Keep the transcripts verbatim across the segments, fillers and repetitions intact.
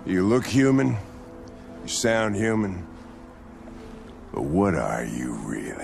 You look human, you sound human, but what are you really?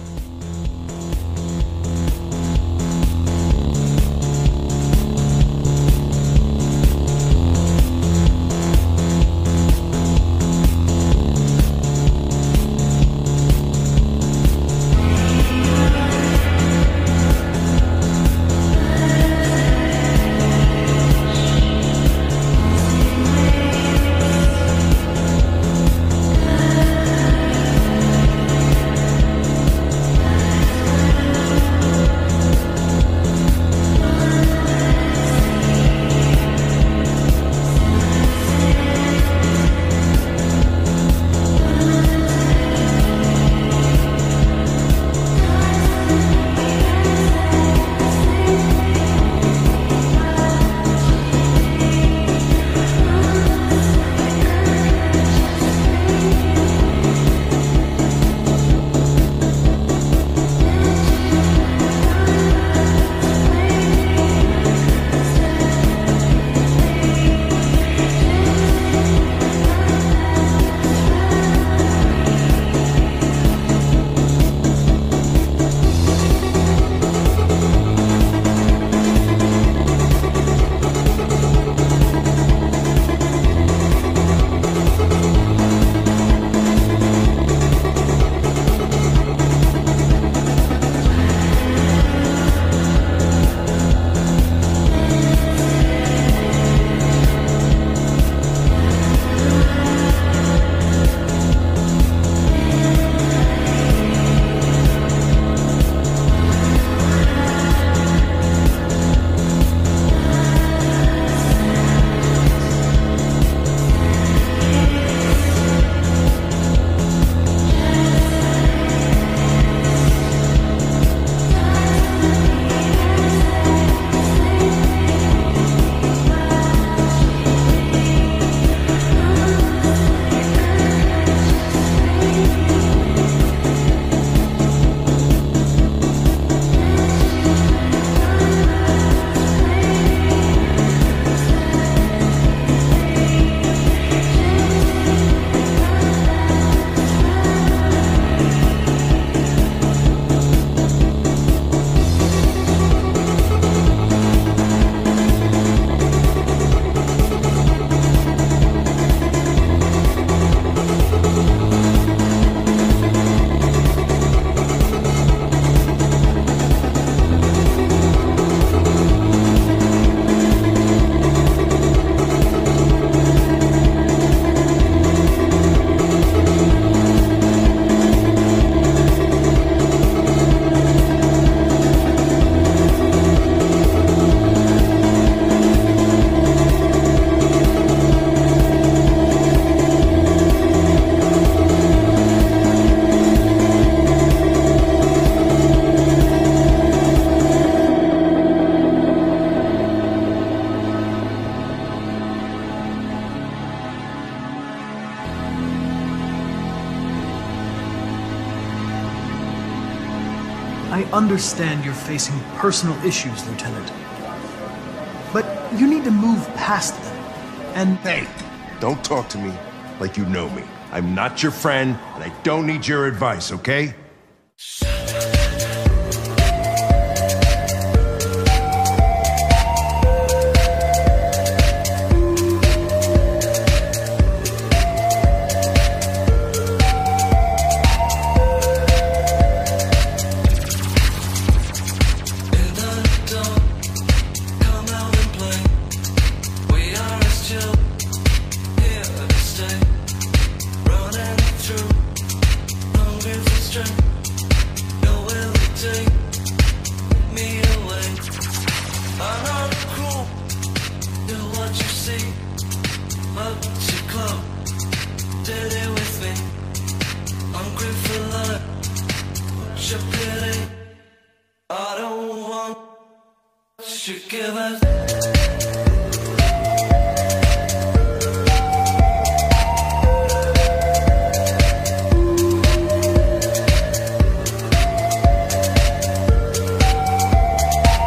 I understand you're facing personal issues, Lieutenant. But you need to move past them, and... Hey, don't talk to me like you know me. I'm not your friend, and I don't need your advice, okay?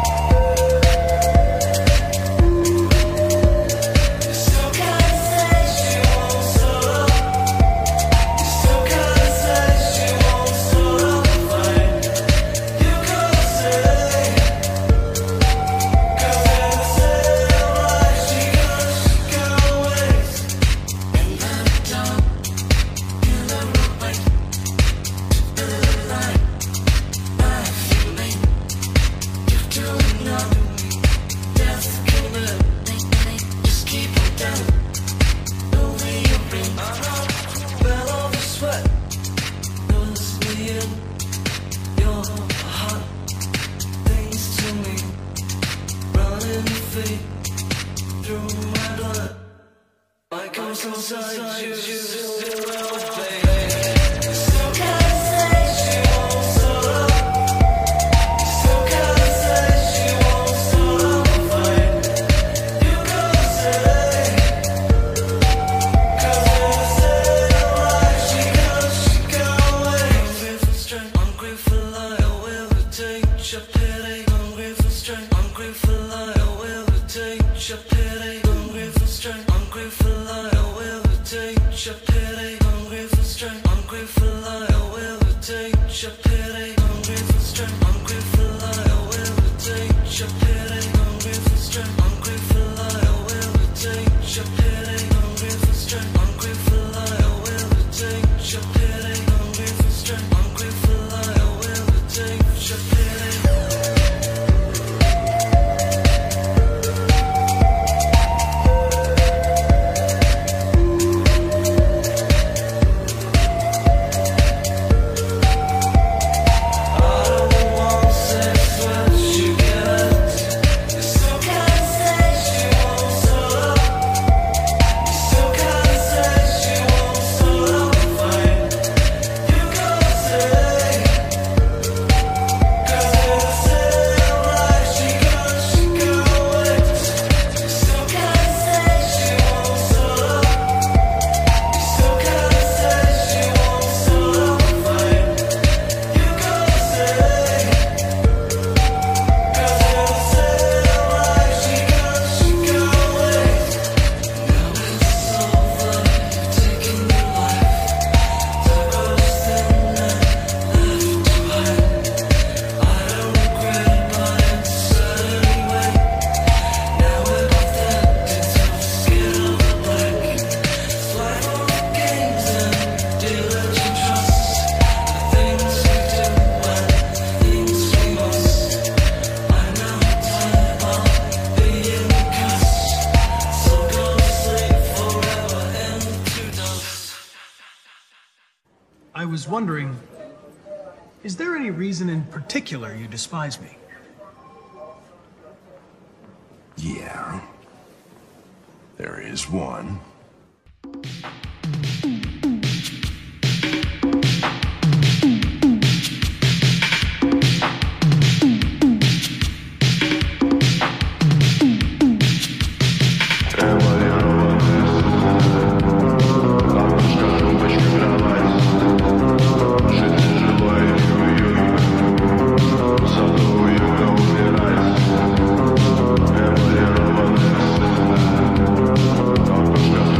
So I was wondering, is there any reason in particular you despise me? Yeah. There is one. Just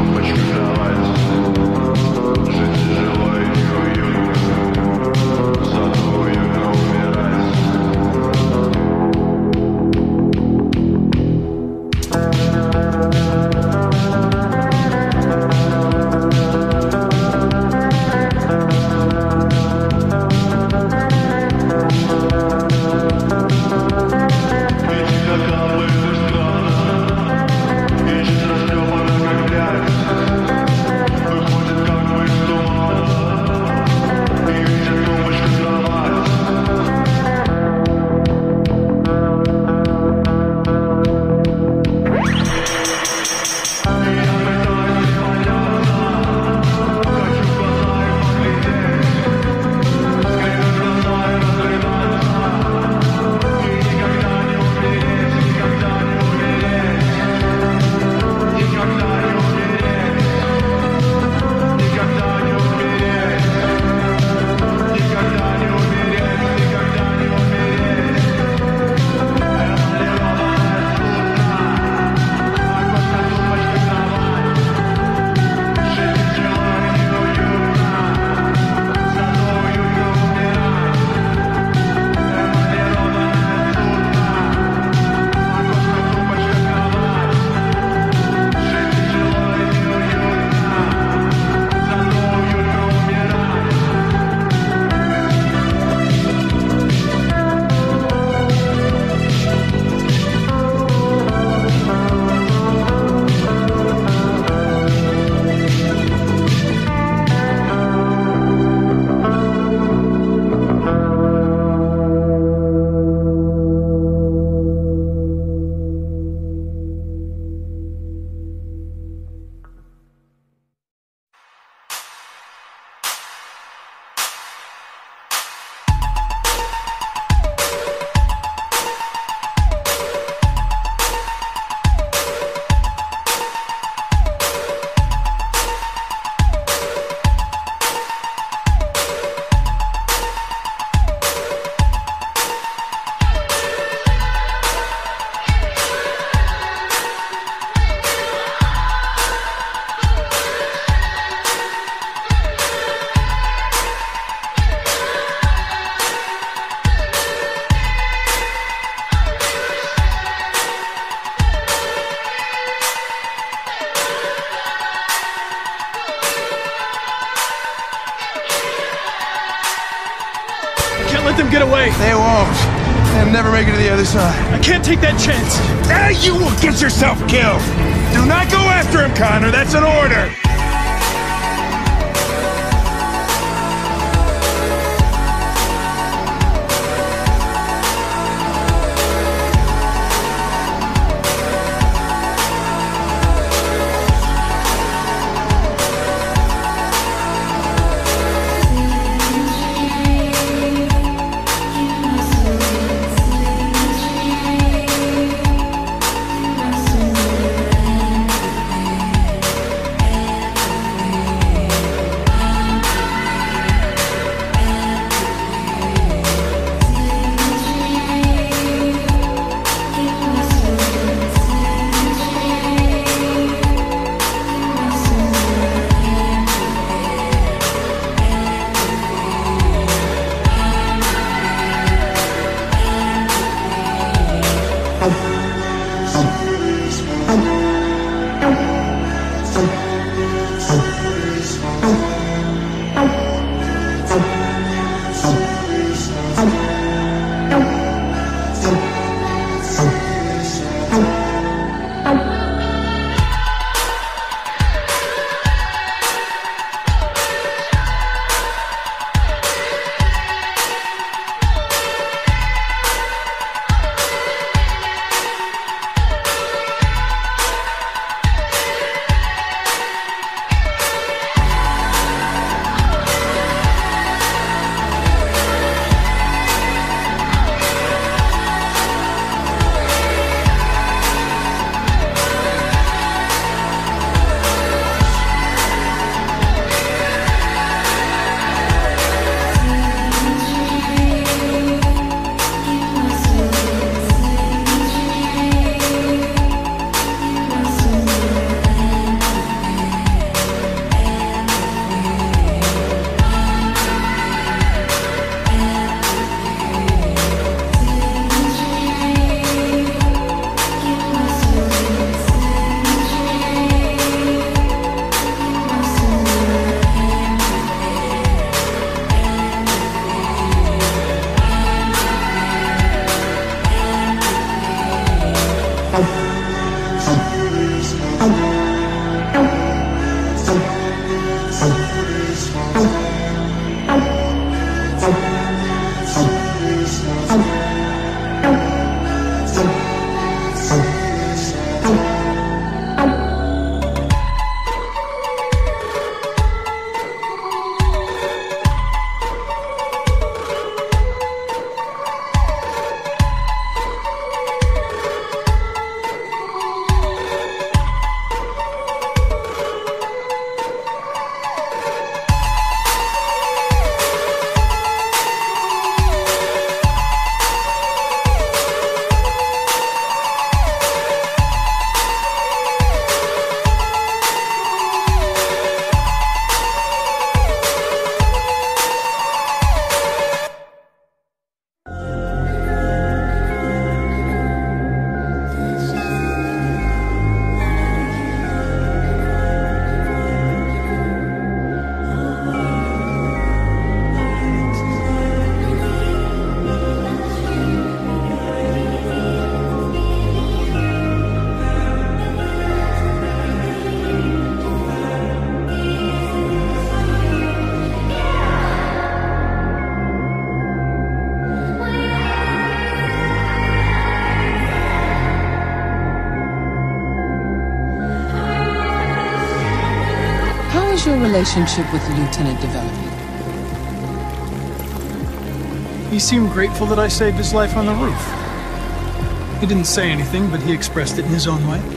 them get away. They won't. They'll never make it to the other side. I can't take that chance. Now you will get yourself killed! Do not go after him, Connor. That's an order! is your relationship with the Lieutenant developing? He seemed grateful that I saved his life on the roof. He didn't say anything, but he expressed it in his own way.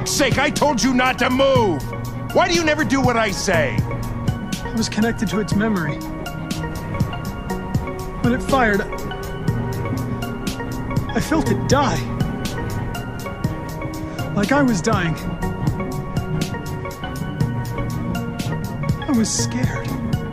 fuck's sake, I told you not to move! Why do you never do what I say? I was connected to its memory. When it fired, I felt it die. Like I was dying. I was scared.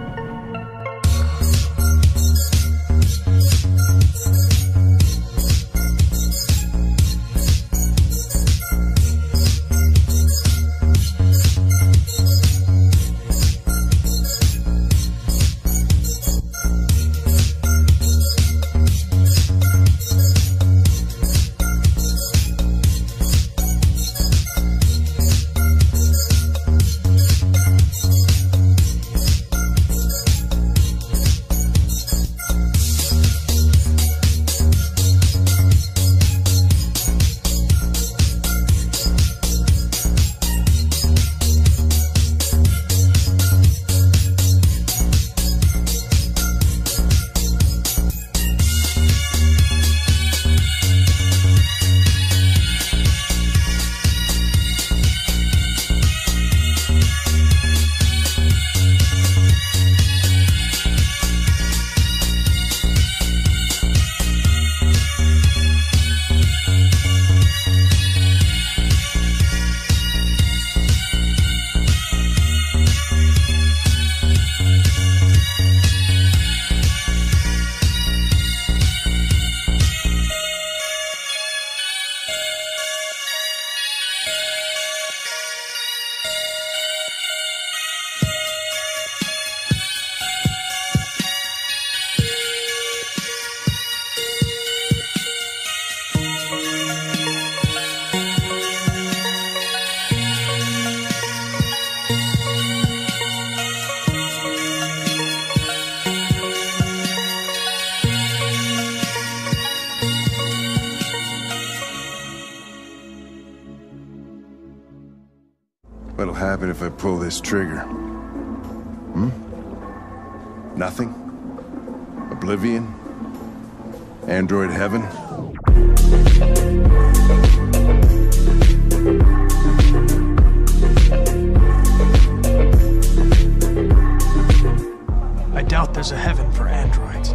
What'll happen if I pull this trigger? Hmm? Nothing? Oblivion? Android heaven? I doubt there's a heaven for androids.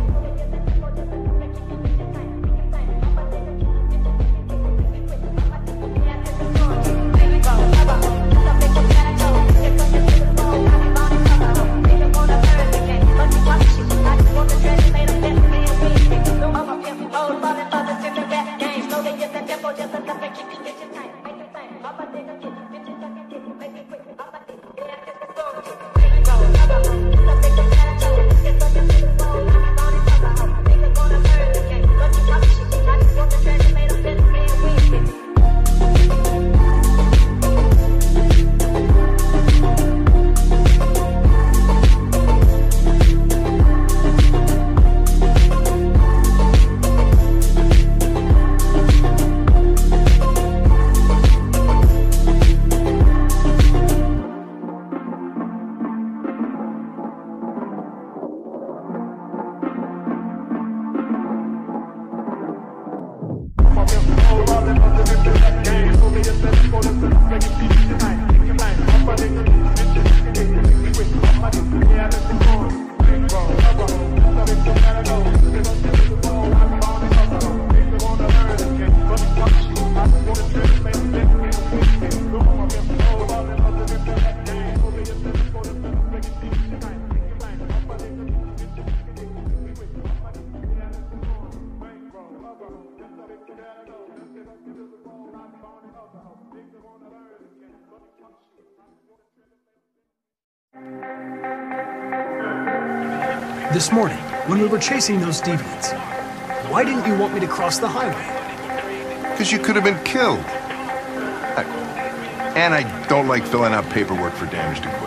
This morning, when we were chasing those deviants, why didn't you want me to cross the highway? Because you could have been killed. I, and I don't like filling out paperwork for damaged equipment.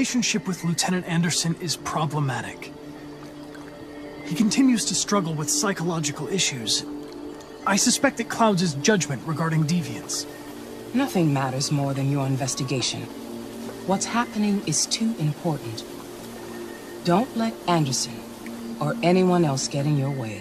relationship with Lieutenant Anderson is problematic. He continues to struggle with psychological issues. I suspect it clouds his judgment regarding deviance. Nothing matters more than your investigation. What's happening is too important. Don't let Anderson or anyone else get in your way.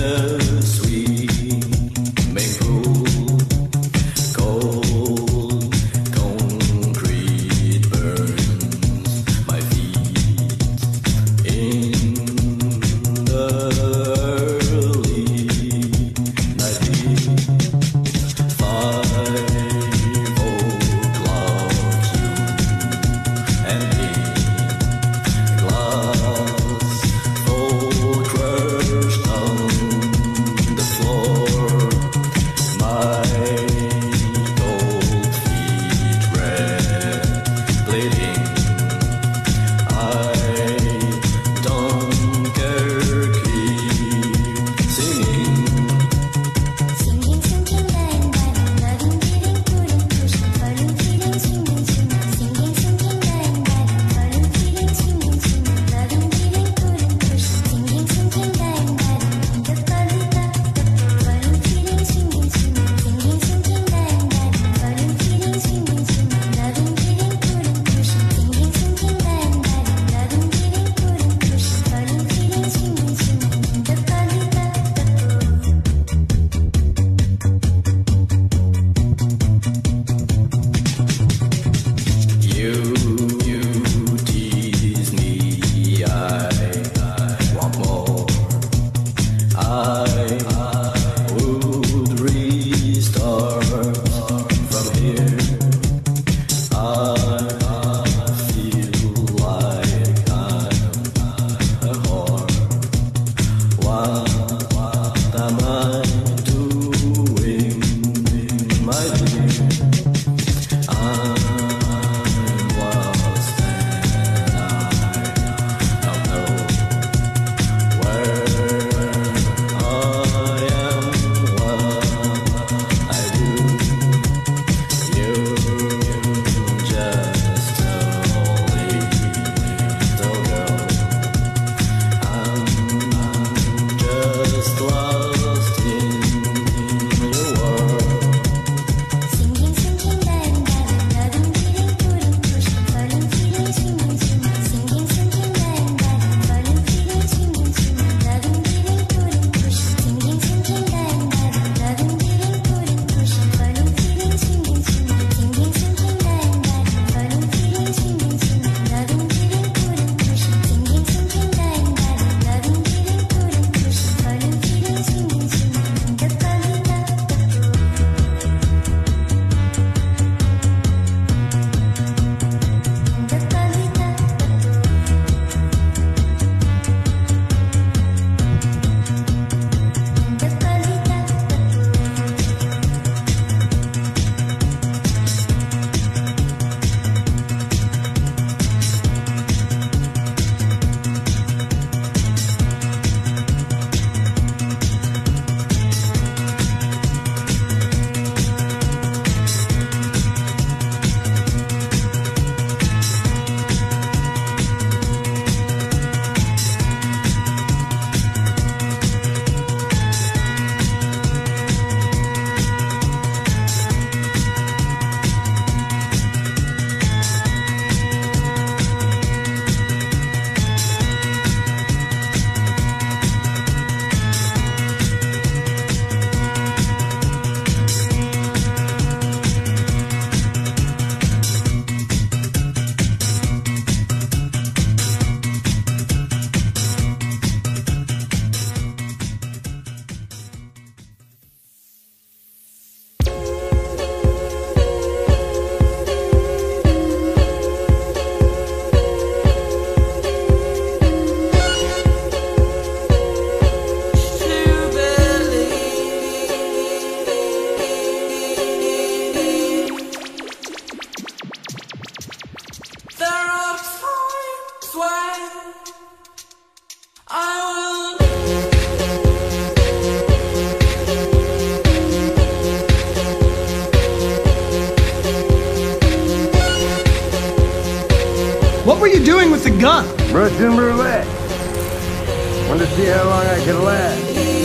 Cold What were you doing with the gun? Russian roulette. Wanted to see how long I could last.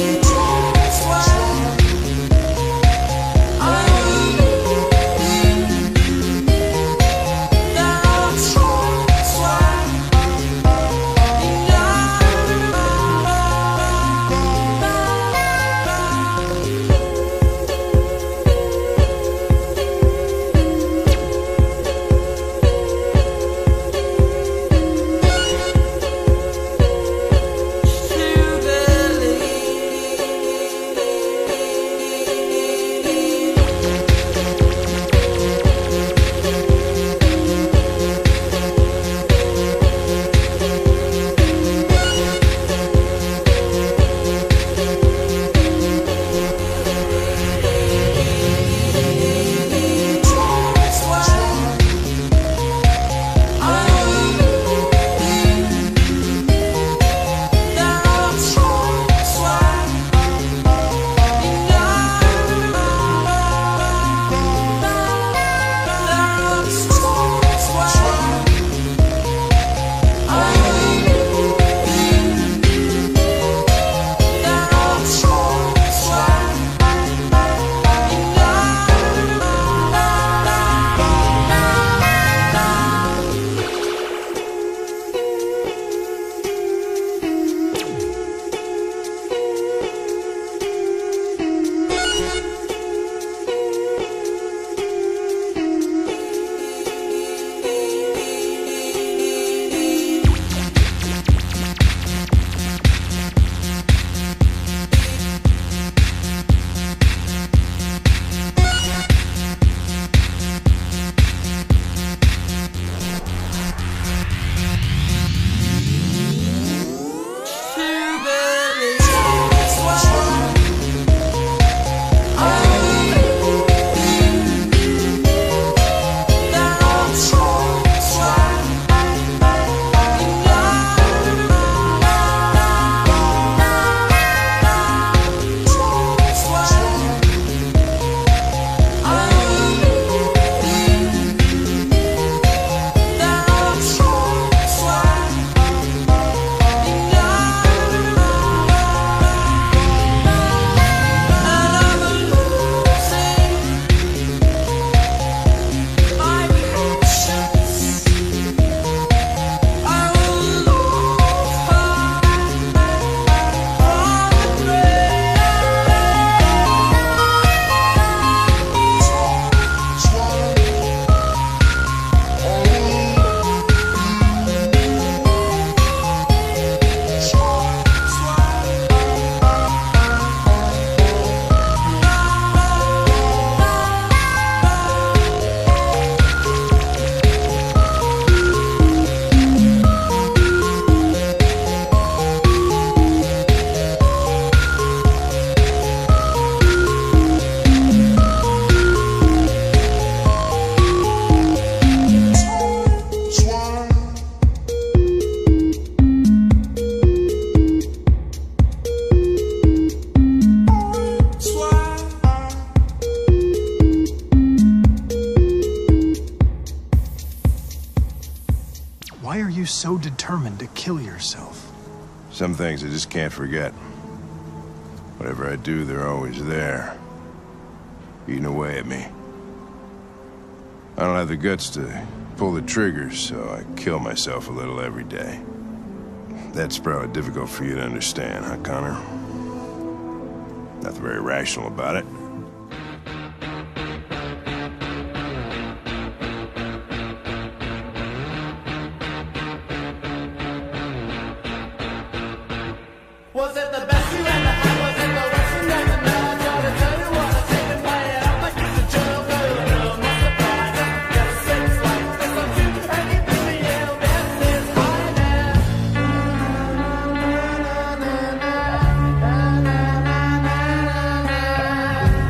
Why are you so determined to kill yourself? Some things I just can't forget. Whatever I do, they're always there, eating away at me. I don't have the guts to pull the trigger, so I kill myself a little every day. That's probably difficult for you to understand, huh, Connor? Nothing very rational about it. Was it the best you ever had? Was it the worst you never know? I gotta tell you what, I take and play it up like it's a joke. Oh, you know, my surprise. Yes, it's like this. I'm too ready to be ill. This is highness. Na, na, na, na, na, na, na, na, na.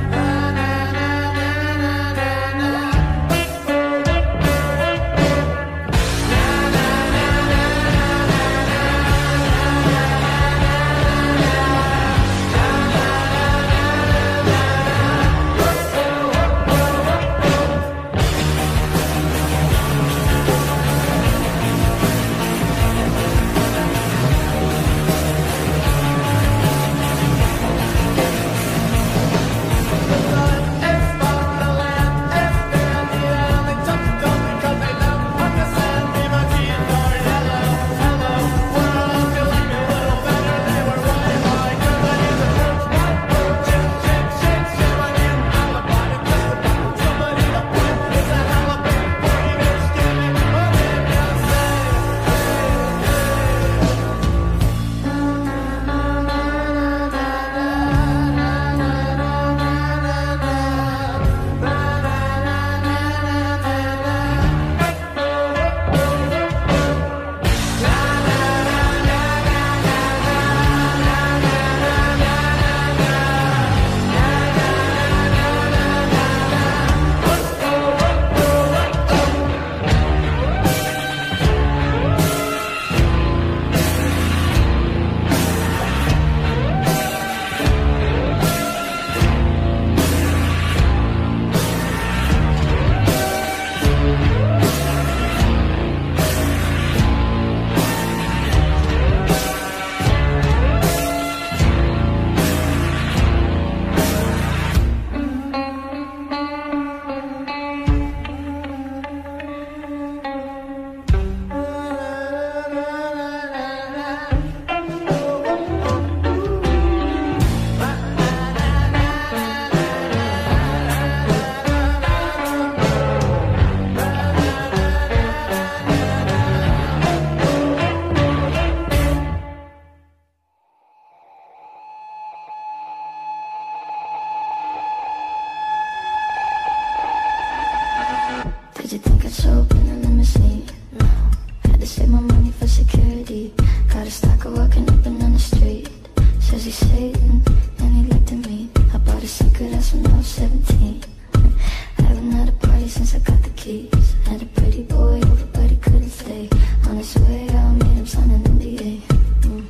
money for security. Got a stalker walking up and down the street. Says he's Satan and he looked at me. I bought a secret ass when I was seventeen. Haven't had a party since I got the keys. Had a pretty boy over but he couldn't stay. On his way out, made him sign an N D A. Mm.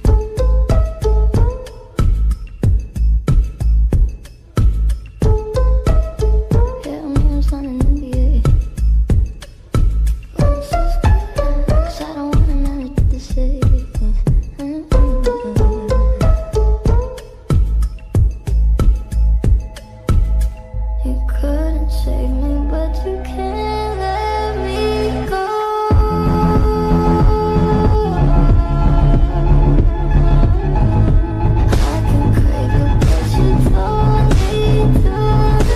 Yeah, I made him sign an N D A. Cause I don't wanna manage to say. You couldn't save me, but you can't let me go. I can crave you, but you don't need to.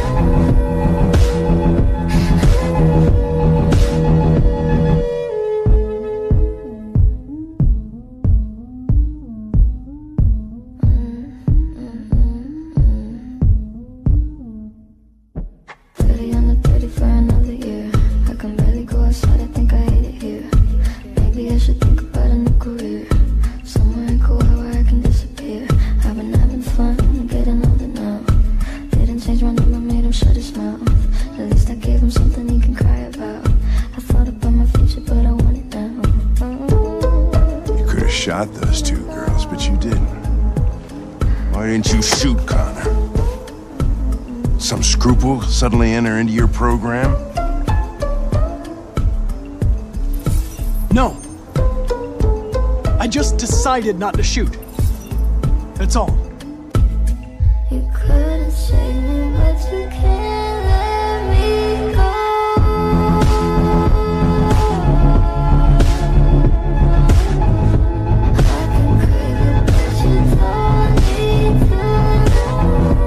thirty under thirty for another year. I can barely go outside, I think I hate it here. Maybe I should think about a new career. Somewhere in Kauai where I can disappear. I've been having fun, getting older now. Didn't change my number, made him shut his mouth. At least I gave him something he can cry about. I thought about my future, but I want it now. You could have shot those two girls, but you didn't. Why didn't you shoot Connor? Some scruple suddenly enter into your program? No. I just decided not to shoot. That's all. You couldn't save me, but you can't let me go. I can crave you, but you don't need to know.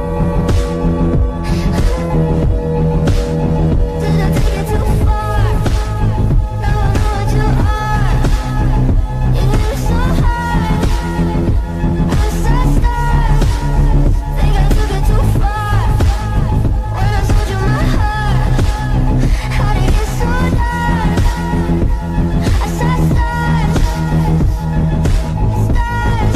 Did I take it too far? Now I know what you are. You hit me so hard. I said stars. Think I took it too far when I sold you my heart. How did it get so dark? I said stars, stars.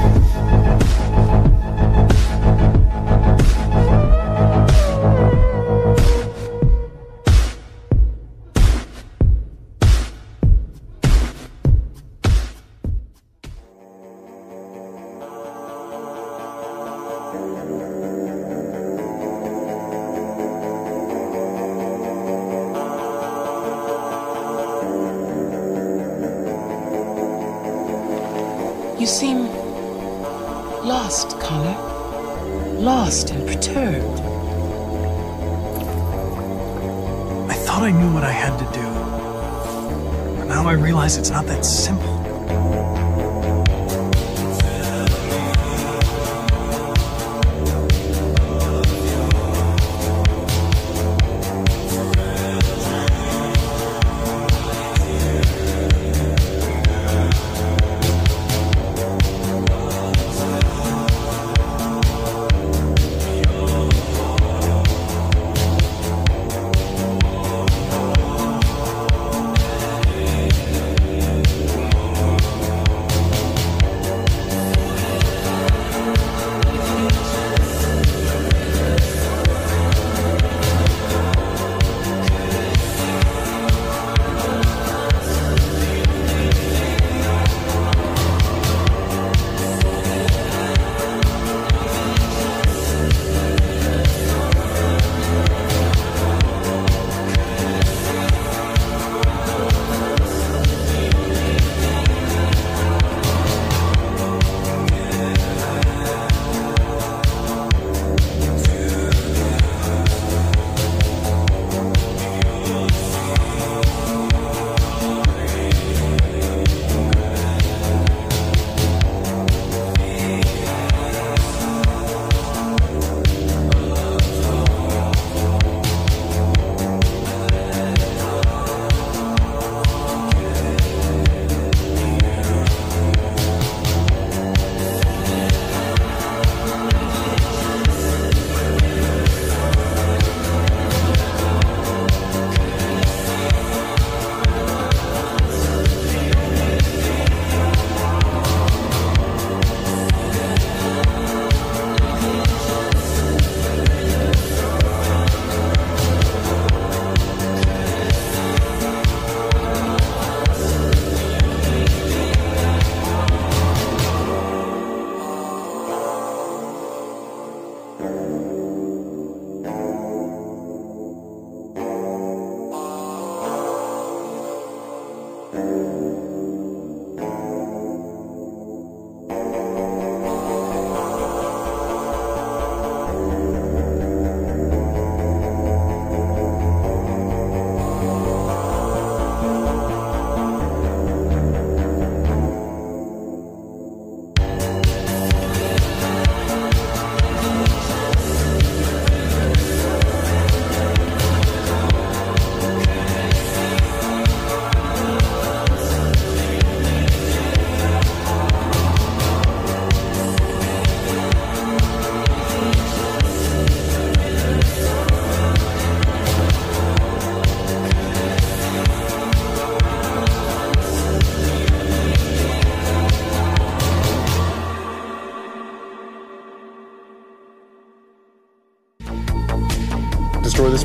You seem lost, Connor. Lost and perturbed. I thought I knew what I had to do. But now I realize it's not that simple.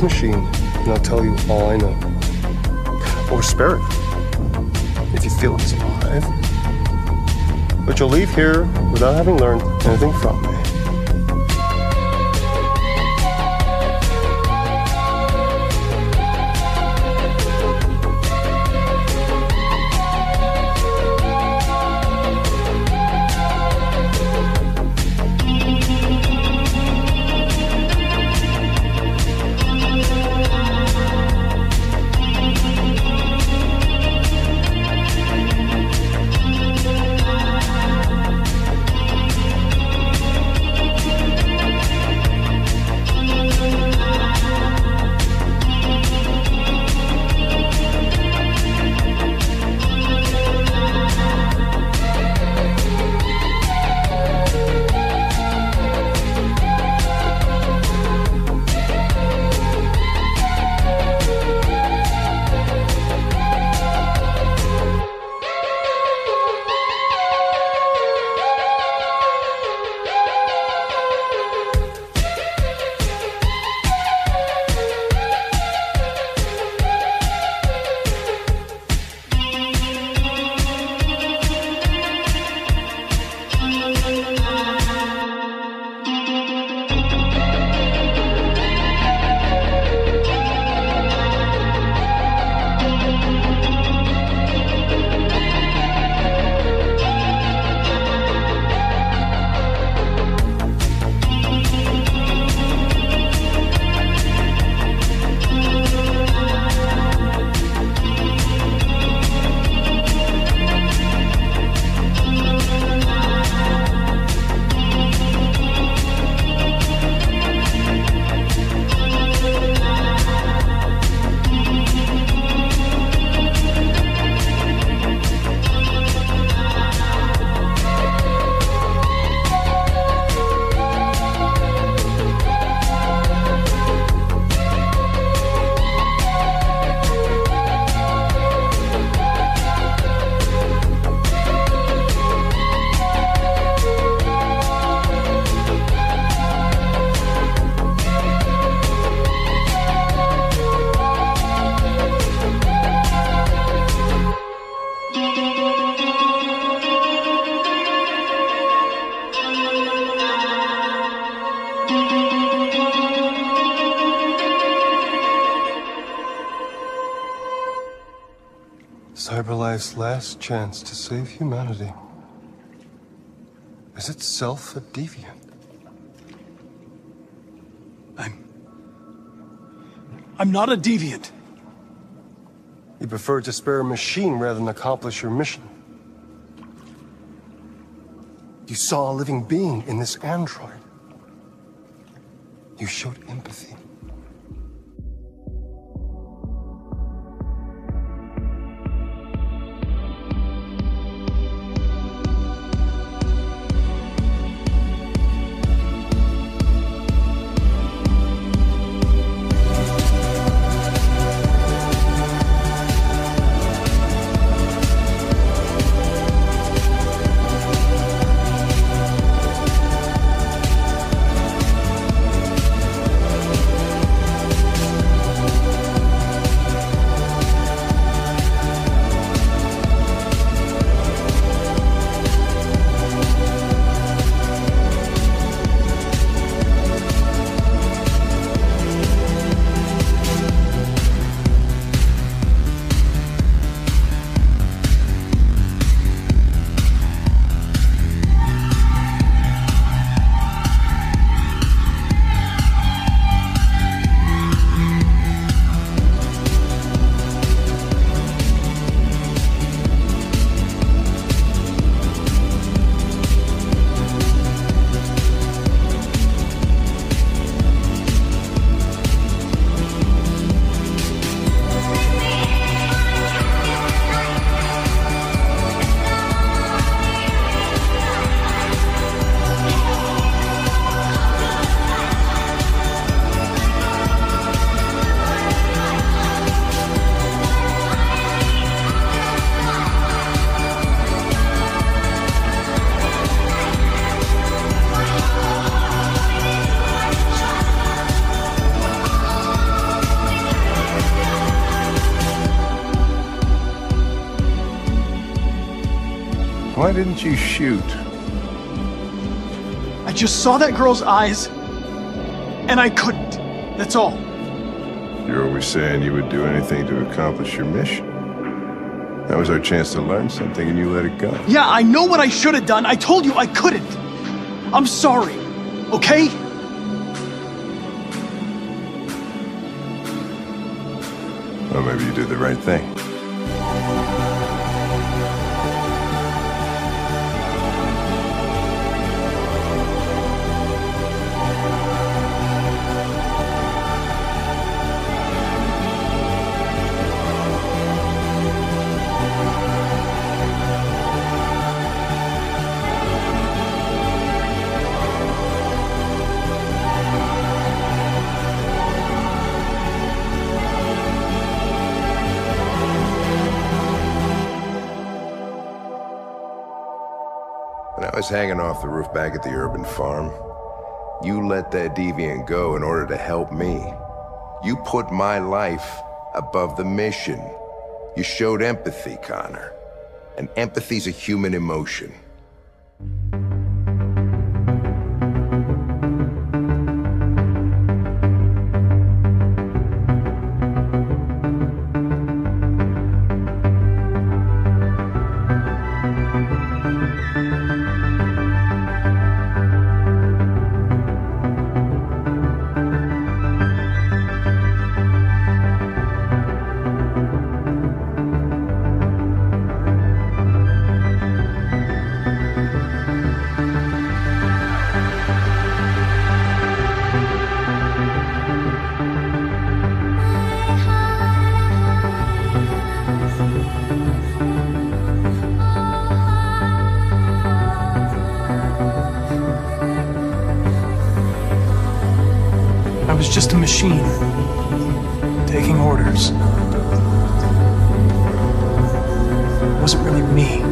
this machine, and I'll tell you all I know. Or spare it, if you feel it's alive. But you'll leave here without having learned anything from me. Cyberlife's last chance to save humanity is itself a deviant. I'm... I'm not a deviant. You preferred to spare a machine rather than accomplish your mission. You saw a living being in this android. You showed empathy. Why didn't you shoot? I just saw that girl's eyes, and I couldn't. That's all. You're always saying you would do anything to accomplish your mission. That was our chance to learn something, and you let it go. Yeah, I know what I should have done. I told you I couldn't. I'm sorry, okay? Well, maybe you did the right thing. When I was hanging off the roof back at the urban farm, you let that deviant go in order to help me. You put my life above the mission. You showed empathy, Connor. And empathy's a human emotion. I was just a machine, taking orders. It wasn't really me.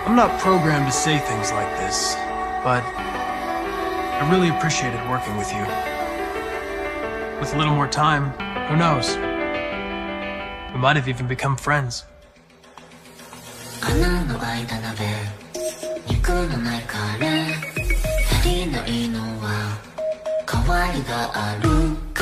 I'm not programmed to say things like this, but I really appreciated working with you. With a little more time, who knows? We might have even become friends. 穴の開いた鍋、肉のないカレー、足りないのは代わりがあるから。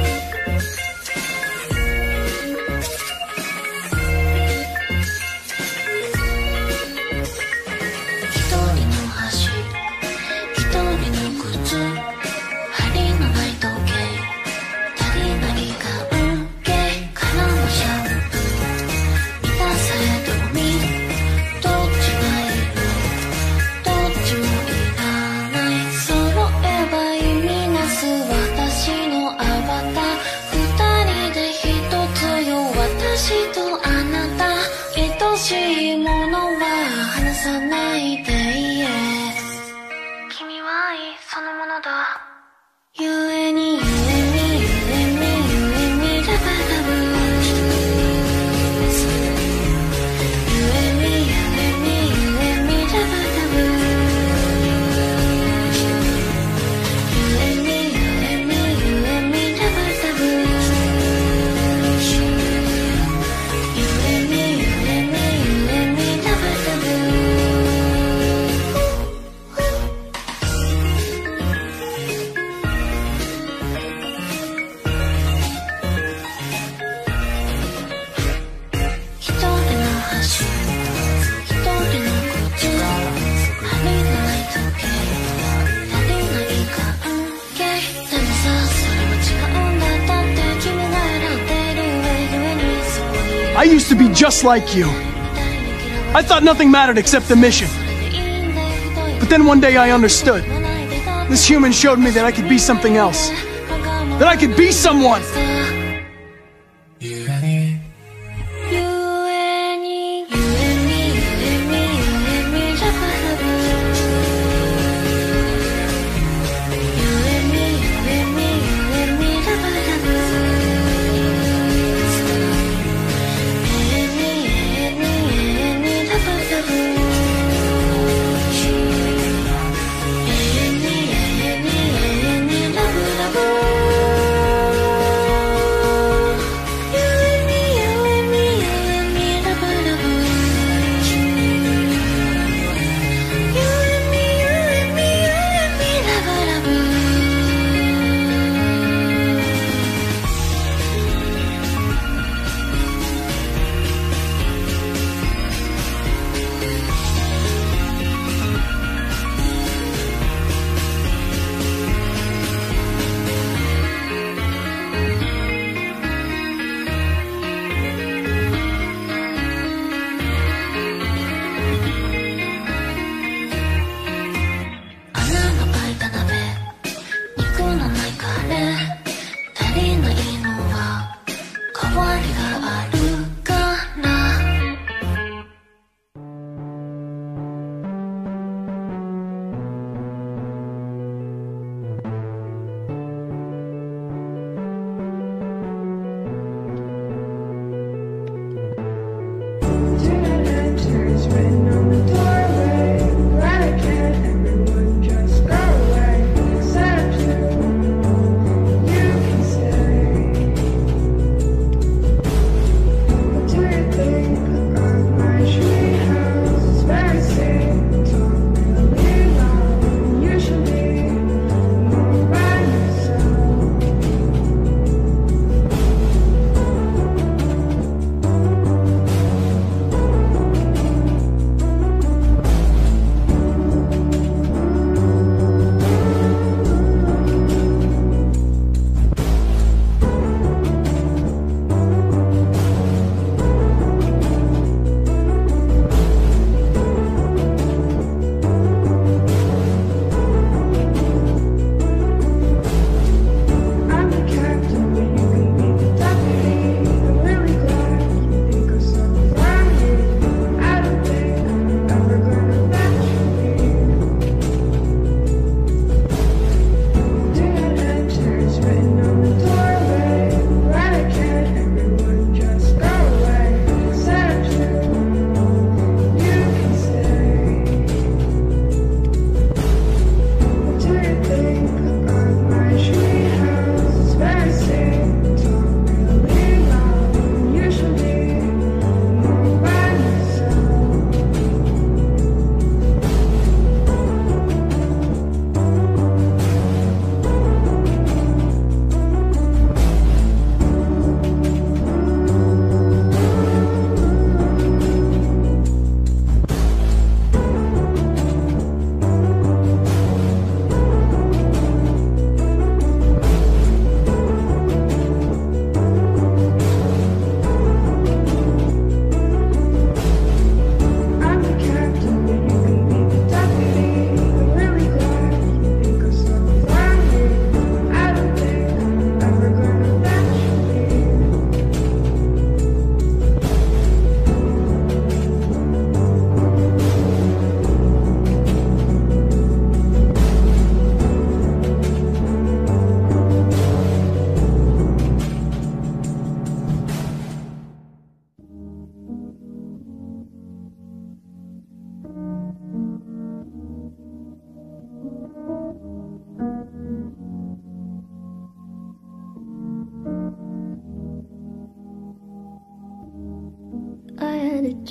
一人の箸、一人の靴、針のない時計、足りない関係からのシャンプー、満たされたゴミ、どっちがいる、どっちもいらない、揃えば意味なす私のアバター、二人で一つよ、私とあなた、愛しいものは離さないでいえ、君は愛そのものだ。ゆえにゆえにゆえにゆえにラバラブ、ゆえにゆえにゆえにラバラブ、ゆえにゆえにゆえにラバラブ、ゆえにゆえにゆえにラバラブ。一人の箸、一人の靴、針のない時計、足りない関係、でもさ、それは違うんだ、だって君が選んでいる上ゆえにそこに I used to be just like you. I thought nothing mattered except the mission. But then one day I understood. This human showed me that I could be something else. That I could be someone. ゆえにゆえにゆえにゆえにラバラブ、ゆえにゆえにゆえにラバラブ、ええにええにええにラバラブ、ええにええにええにラブラブ。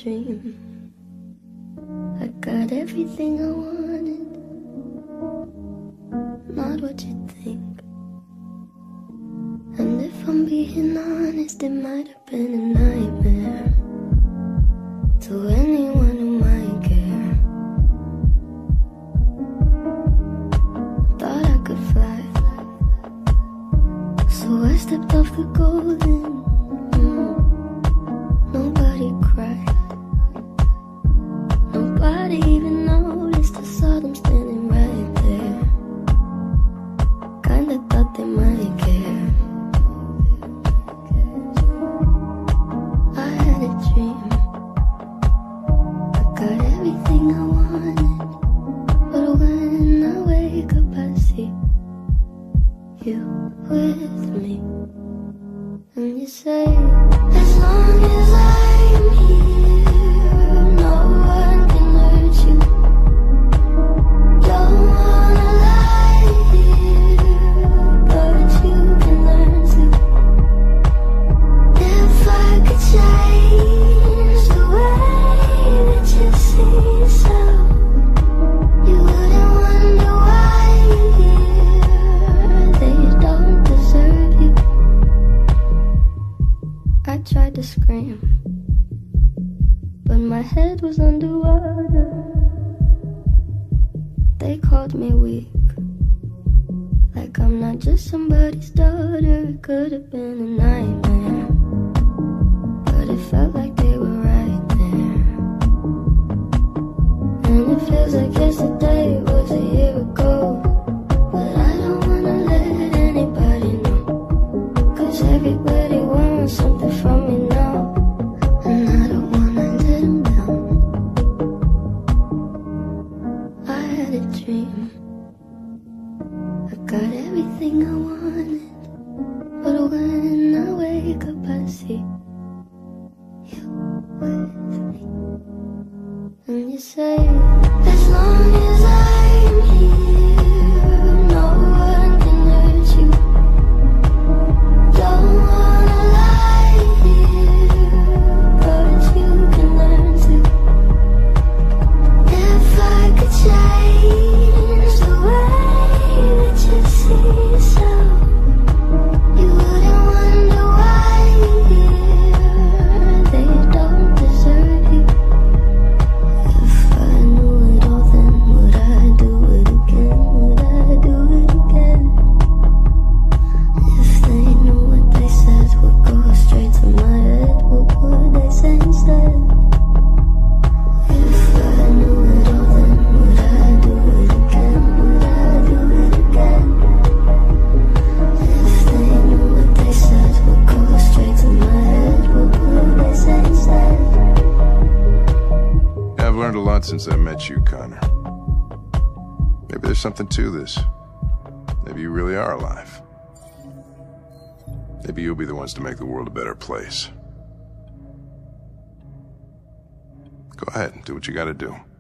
dream. I got everything I wanted, not what you think. And if I'm being honest, it might have been a nightmare to anyone who might care. Thought I could fly, so I stepped off the golden. Mm. Nobody cried, nobody even noticed. I saw them standing right there. Kinda thought they might care. I had a dream, I got everything I wanted, but when I wake up I see you with me. And you say, as long as I'm here, no one can hurt you. Don't wanna lie here, but you can learn to. If I could change the way that you see yourself, you wouldn't wonder why you're here. They don't deserve you. I tried to scream, but my head was underwater. They called me weak, like I'm not just somebody's daughter. It could have been a nightmare, but it felt like they were right there. And it feels like yesterday was a year ago, but I don't wanna let anybody know, 'cause everybody wants something from me now, and I don't wanna let them down. I had a dream, I got everything I wanted, but when I wake up I see you with me. And you say, as long as I'm here, no one can hurt you. Don't wanna lie here, but you can learn to. If I could change the way that you see yourself, you wouldn't wonder why you're here. They don't deserve you. If I knew it all, then would I do it again? Would I do it again? If they knew what they said would go straight to my head, what would they say instead? If I knew it all, then would I do it again? Would I do it again? If they knew what they said would go straight to my head, what would they say instead? I've learned a lot since I met you, Connor. Maybe there's something to this. Maybe you really are alive. Maybe you'll be the ones to make the world a better place. Go ahead and do what you gotta do.